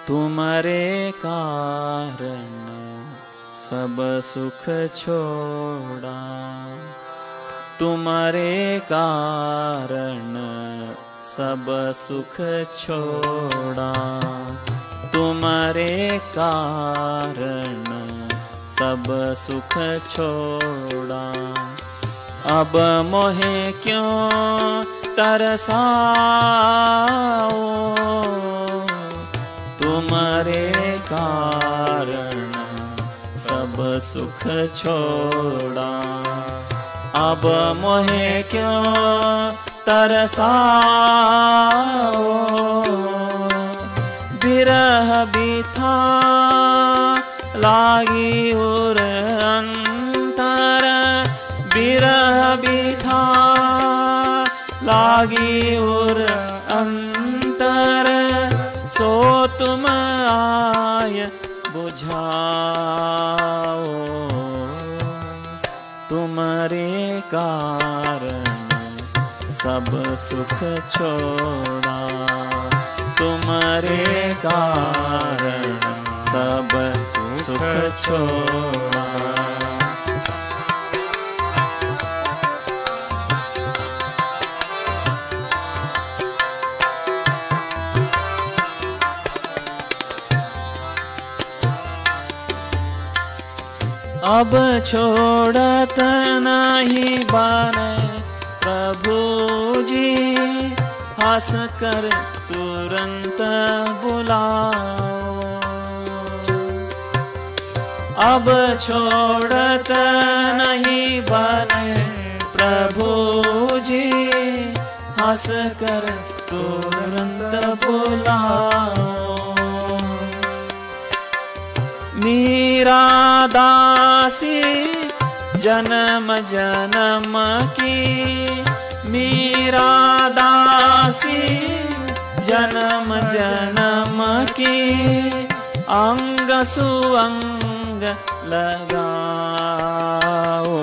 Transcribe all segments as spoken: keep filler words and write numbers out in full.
तुम्हारे कारण सब सुख छोड़ा, तुम्हारे कारण सब सुख छोड़ा, तुम्हारे कारण सब सुख छोड़ा। अब मोहे क्यों तरसाओ, तुम्हारे कारण सब सुख छोड़ा। अब मोहे क्यों तरसाओ, बिरह बिथा लागी उर अंतर, बिरह बिथा लागी उर अंतर, सो तुम आय बुझाओ। तुम्हारे कारण सब सुख छोड़ा, तुम्हारे कारण सब सुख छोड़ा। अब छोड़त नहीं बने प्रभु जी, हंस कर तुरंत बुलाओ। अब छोड़त नहीं बने प्रभु जी, हंस कर तुरंत बुलाओ। मीरा दासी जन्म जन्म की, मीरा दासी जन्म जन्म की, अंग सुअंग लगाओ।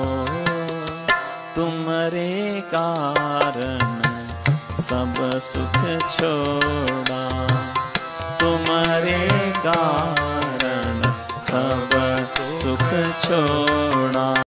तुम्हारे कारण सब सुख छोड़ा, तुम्हारे कारण सब सुख छोड़ा।